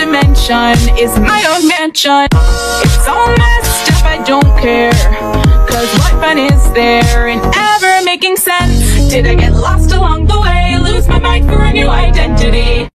dimension is my own mansion. It's all messed up, I don't care, cause what fun is there in ever making sense? Did I get lost along